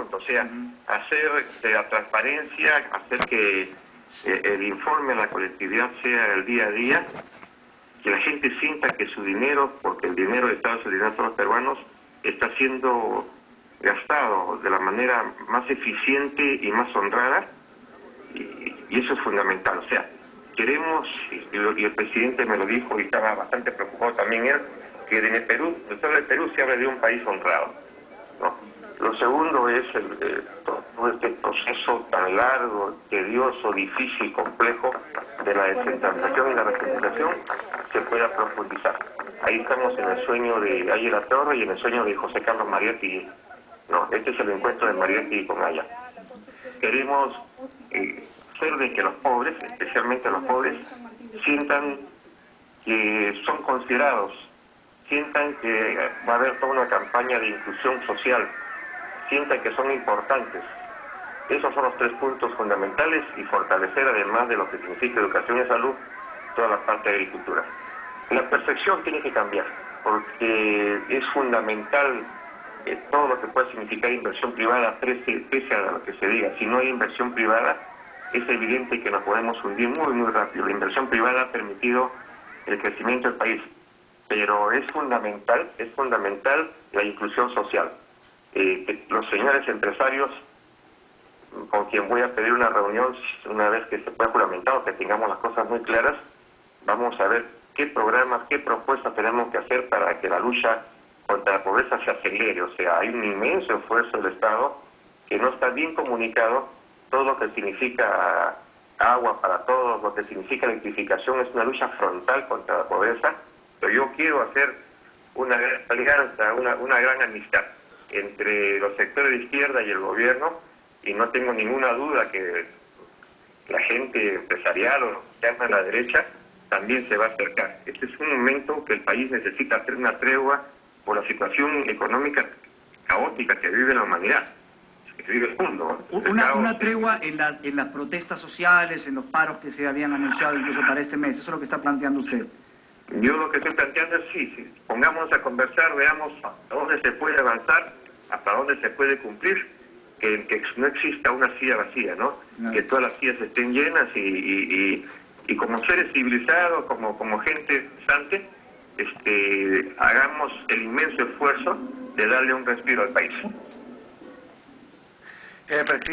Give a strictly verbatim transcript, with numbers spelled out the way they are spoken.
punto, o sea, hacer de la transparencia, hacer que eh, el informe a la colectividad sea el día a día, que la gente sienta que su dinero, porque el dinero de Estados Unidos de todos los peruanos, está siendo gastado de la manera más eficiente y más honrada, y, y eso es fundamental. O sea, queremos, y, y el presidente me lo dijo y estaba bastante preocupado también él, que en el Perú, en todo el Perú se habla de un país honrado, ¿no? Lo segundo es el, el, todo este proceso tan largo, tedioso, difícil, complejo de la descentralización y la recentralización se pueda profundizar. Ahí estamos en el sueño de Aya La Torre y en el sueño de José Carlos Mariotti. No, este es el encuentro de Mariotti con Aya. Queremos eh, hacer de que los pobres, especialmente los pobres, sientan que son considerados, sientan que va a haber toda una campaña de inclusión social, sientan que son importantes. Esos son los tres puntos fundamentales, y fortalecer, además de lo que significa educación y salud, toda la parte de agricultura. La percepción tiene que cambiar, porque es fundamental eh, todo lo que puede significar inversión privada, pese, pese a lo que se diga. Si no hay inversión privada, es evidente que nos podemos hundir muy, muy rápido. La inversión privada ha permitido el crecimiento del país, pero es fundamental, es fundamental la inclusión social. Eh, que los señores empresarios, con quien voy a pedir una reunión una vez que se pueda juramentado, que tengamos las cosas muy claras, vamos a ver qué programas, qué propuestas tenemos que hacer para que la lucha contra la pobreza se acelere. O sea, hay un inmenso esfuerzo del Estado que no está bien comunicado. Todo lo que significa agua para todos, lo que significa electrificación, es una lucha frontal contra la pobreza, pero yo quiero hacer una gran alianza, una, una gran amistad entre los sectores de izquierda y el gobierno, y no tengo ninguna duda que la gente empresarial o que anda a la derecha también se va a acercar. Este es un momento que el país necesita hacer una tregua por la situación económica caótica que vive la humanidad, que vive el mundo. Una, una tregua en, la, en las protestas sociales, en los paros que se habían anunciado incluso para este mes. Eso es lo que está planteando usted. Yo lo que estoy planteando es sí, sí, pongámonos a conversar, veamos hasta dónde se puede avanzar, hasta dónde se puede cumplir, que, que no exista una silla vacía, ¿no? No. Que todas las sillas estén llenas y, y, y, y como seres civilizados, como, como gente pensante, este, hagamos el inmenso esfuerzo de darle un respiro al país. Eh,